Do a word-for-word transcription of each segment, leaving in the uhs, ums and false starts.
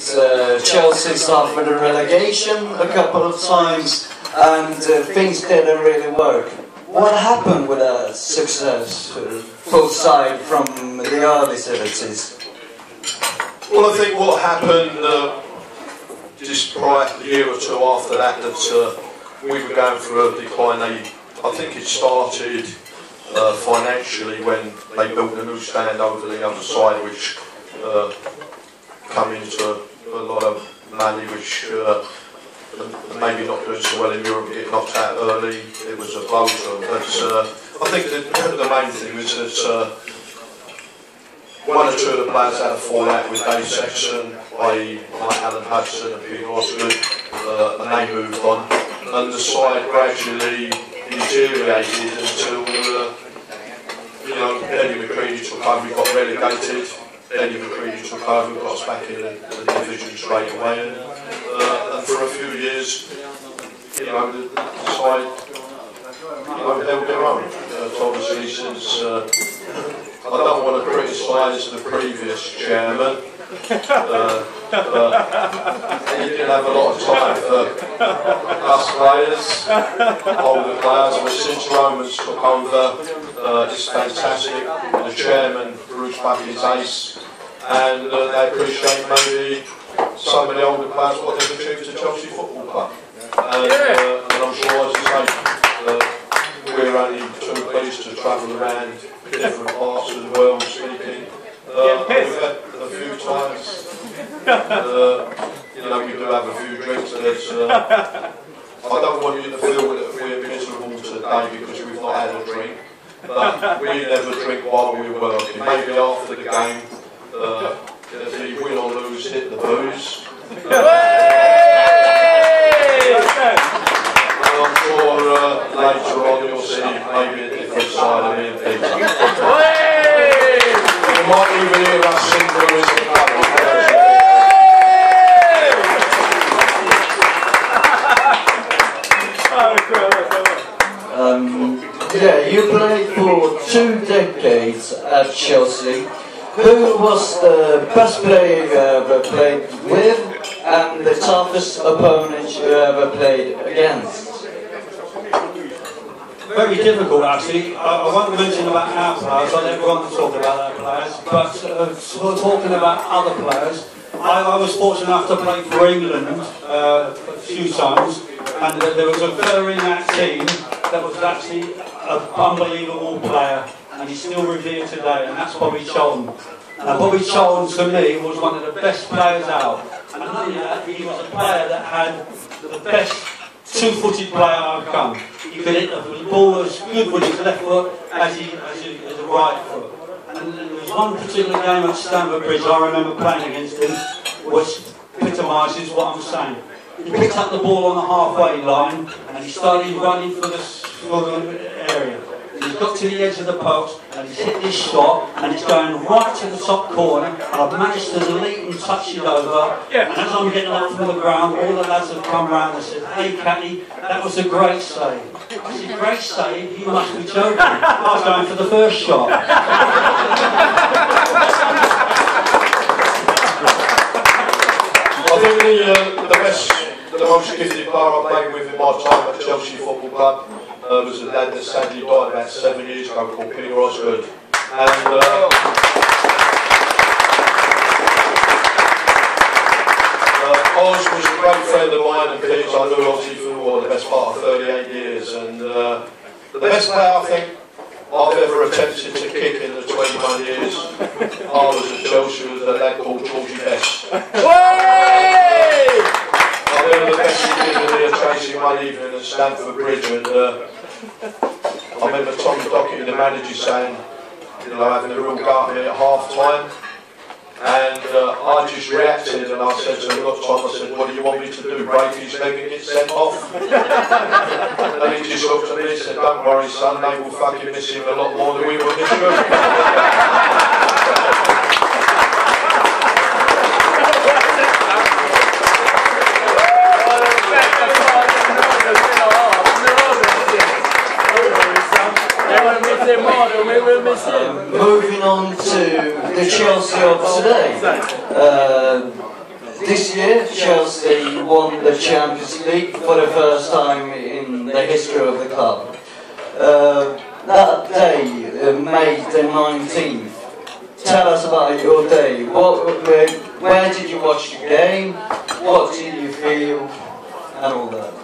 Uh, Chelsea suffered a relegation a couple of times, and uh, things didn't really work. What happened with a successful side from the early seventies? Well, I think what happened uh, just prior to the year or two after that, that uh, we were going through a decline. They, I think it started uh, financially when they built a new stand over the other side, which uh, come into a lot of money, which uh, maybe not doing so well in Europe, get knocked out early. It was a blow. But uh, I think the, the main thing was that uh, one or two of the players had a fallout with Dave Sexton, that is like Alan Hudson and Peter Osgood, uh, and they moved on. And the side gradually deteriorated until uh, you know, Eddie McCready took over, we got relegated. Eddie McCready took over, got us back in the, the division straight away, and, uh, and for a few years, you know, the, the side, you know, held their own. Uh, obviously, since uh, I don't want to criticise the previous chairman, uh, but he didn't have a lot of time for us players, older players. But since Romans took over, uh, it's fantastic. The chairman, Bruce Buckley's ace, and uh, they appreciate maybe some of the older players what they've achieved at Chelsea Football Club. And, uh, and I'm sure, as I say, uh, we're only too pleased to travel around different parts of the world speaking. Uh, we've had a few times, uh, you know, we do have a few drinks. That, uh, I don't want you to feel that we're miserable today because we've not had a drink. But we never drink while we're working. Maybe after the game, uh, if we win or lose, hit the booze. And I'm sure uh, later on you'll see maybe a different side of me and Peter. You might even hear us sing Blues and Colours. Um, yeah, you played for two decades at Chelsea. Who was the best player you ever played with and the toughest opponent you ever played against? Very difficult, actually. I, I won't mention about our players, I never want to talk about our players, but uh, sort of talking about other players, I, I was fortunate enough to play for England uh, a few times, and uh, there was a fella in that team that was actually an unbelievable player, and he's still revered today, and that's Bobby Charlton. And Bobby Charlton, to me, was one of the best players out. And not only that, he was a player that had the best two-footed player I've come. He could hit the ball as good with his left foot as he as, he, as a right foot. And there was one particular game at Stamford Bridge I remember playing against him, which epitomises what I'm saying. He picked up the ball on the halfway line and he started running for the, for the area. And he's got to the edge of the post and he's hit this shot and it's going right to the top corner. And I've managed to leap and touch it over. And as I'm getting up from the ground, all the lads have come round and said, "Hey Catty, that was a great save." I said, "Great save? You must be joking." I was going for the first shot. I think the, uh, the best, the most gifted player I played with in my time at Chelsea Football Club uh, was a lad that sadly died about seven years ago called Peter Osgood. And uh, uh, Oz was a great friend of mine, and Peter I knew Ozzy for the best part of thirty-eight years. And uh, the best player I think I've ever attempted to kick in the twenty-one years I was at Chelsea was a lad called Georgie Best. I remember the best he did with me Tracy one evening at Stamford Bridge, and uh, I remember Tommy Dockett, the manager, saying, you know, having a real go at me at half time, and uh, I just reacted and I said to him, "Look Tom," I said, "what do you want me to do, break his leg and get sent off?" And he just looked at me and said, "Don't worry son, they will fucking miss him a lot more than we will miss you." Um, moving on to the Chelsea of today, uh, this year, Chelsea won the Champions League for the first time in the history of the club. Uh, that day, uh, May the nineteenth, tell us about your day. What, where, where did you watch the game? What did you feel? And all that.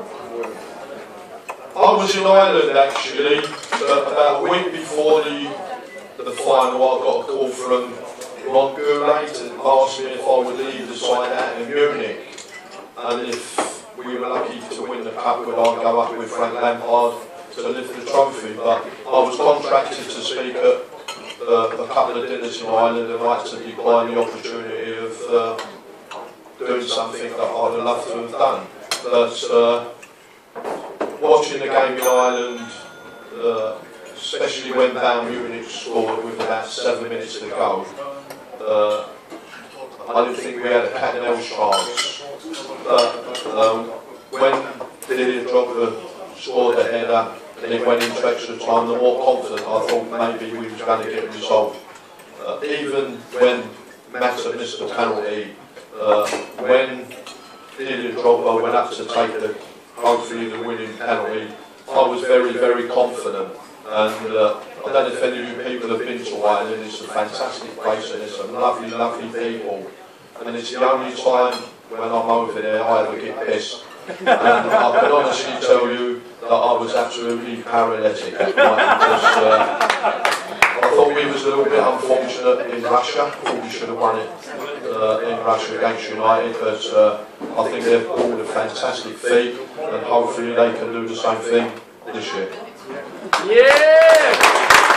I was in Ireland actually, but about a week before the, the final I got a call from Ron Goulet and asked me if I would leave the side out in Munich, and if we were lucky to win the cup, would I go up with Frank Lampard to lift the trophy. But I was contracted to speak at uh, a couple of dinners in Ireland, and I had to decline the opportunity of uh, doing something that I'd have loved to have done. But uh, watching the game in Ireland, uh, especially when Bayern Munich scored with about seven minutes to go, uh, I didn't think we had a cat and mouse chance. But um, when Didier Drogba scored the header and it went into extra time, the more confident I thought maybe we was going to get a result. Uh, even when Mata missed the penalty, uh, when Didier Drogba went up to take the hopefully the winning penalty, I was very, very confident. And uh, I don't know if any of you people have been to Ireland. It's a fantastic place and it's some lovely, lovely people. And it's the only time when I'm over there I ever get pissed. And I can honestly tell you that I was absolutely paralytic at night because uh, I thought we was a little bit unfortunate in Russia. I thought we should have won it uh, in Russia against United, but uh, I think they've pulled a fantastic feat and hopefully they can do the same thing this year. Yeah!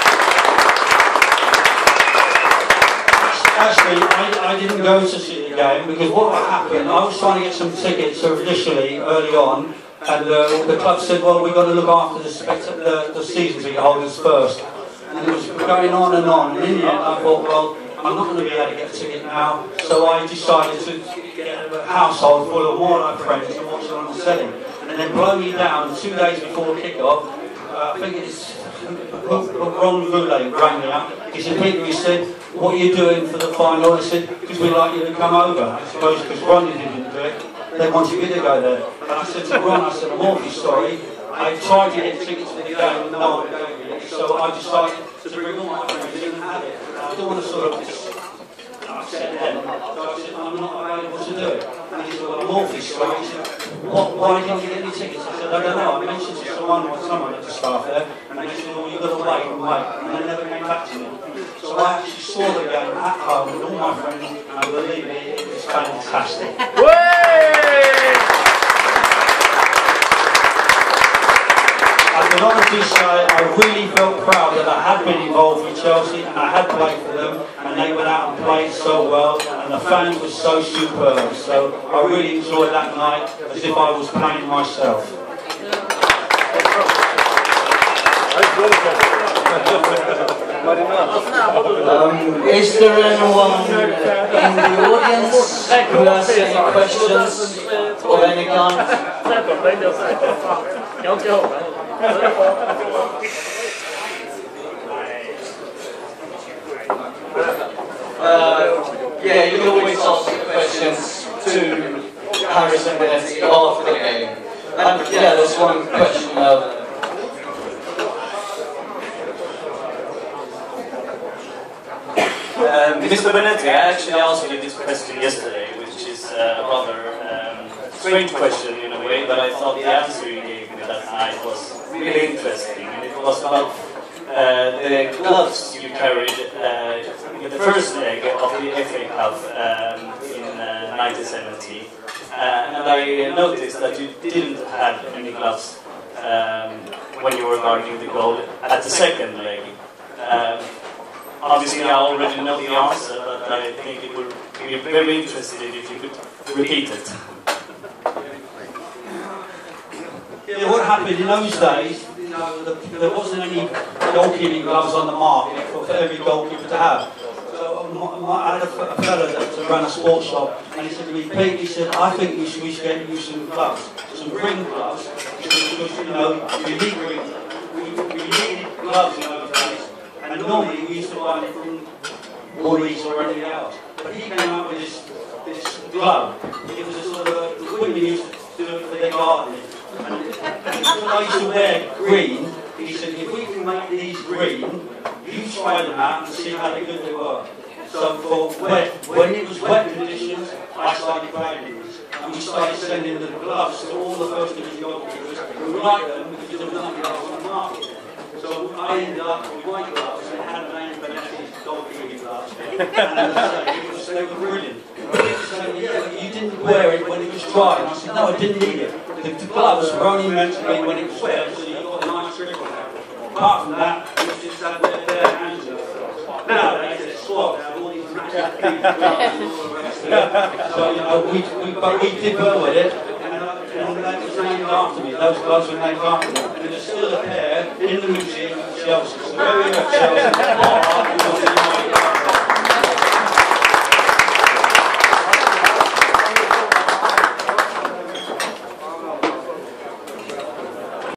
Actually, I, I didn't go to see the game because what happened, I was trying to get some tickets initially, early on, and uh, the club said, well, we've got to look after the, the, the season ticket holders first. And it was going on and on, and in the end I thought, well, I'm not going to be able to get a ticket now, so I decided to get a household full of more of my friends and watch it on the telly. And then blow me down two days before kick-off. Uh, I think it's Ron Goulet rang me up. He said, Peter, he said, what are you doing for the final? I said, because we'd like you to come over. I suppose because Ronnie didn't do it, they wanted me to go there. And I said to Ron, I said, I'm awfully sorry. I tried to get tickets for the game, no one gave me it. So I decided to bring all my friends in and have it. I don't want to sort of just upset them. So I said, I'm not available to do it. And he said, well, I'm awfully sorry. He said, what, why didn't you get any tickets? I said, I don't know. I mentioned to someone or someone at the staff there, and they said, well, you've got to wait and wait. And they never came back to me. So I actually saw the game at home with all my friends, and believe me, it was fantastic. I can honestly say I really felt proud that I had been involved with Chelsea and I had played for them, and they went out and played so well and the fans were so superb. So I really enjoyed that night as if I was playing myself. Um, is there anyone in the audience who has any questions of any kind? Uh, yeah, you can always ask questions to Harrison Benetti after the game. And yeah, there's one question of Um, Mister Benetti, I actually asked you this question yesterday, which is a rather um, strange question in a way, but I thought the answer you gave me that night was really interesting, and it was about uh, the gloves you carried uh, in the first leg of the F A Cup um, in uh, nineteen seventy, uh, and I noticed that you didn't have any gloves um, when you were guarding the goal at the second leg. Um, Obviously, I already know the answer, but I think it would be very interesting if you could repeat it. Yeah, what happened in those days, you know, the, there wasn't any goalkeeping gloves on the market for, for every goalkeeper to have. So my, my, I had a, a fellow that ran a sports shop, and he said to me, Pete, he said, I think we should, we should get you some gloves, some green gloves, because, you know, you need green, we, we needed gloves in those days. And normally we used to buy them from Woolies or anything else. But he came up with this, this glove. It was a sort of a, the women used to do it for their gardening. And because I used to wear green, he said, if we can make these green, you try them out and see how good they were. So for wet, when it was wet conditions, I started grinding these. And we started sending the gloves to all the first division goalkeepers who liked them because there was nothing else on the market. So I ended up with white gloves and had a name for Benetti's goalkeeping gloves. And uh, it was, they were brilliant. So, yeah, but you didn't wear it when it was dry. And I said, no, I didn't need it. The, the gloves were only meant to be when it was wet, so you got a nice grip on it. Apart from that, you just had their, their hands in it. Nowadays, it's swapped out all these massive big gloves and all the rest of it. So, you know, we, we, but we did well with it. And, uh, and that was named after me. Those gloves were named after me. And there's still a pair in the museum at Chelsea. So, very much Chelsea.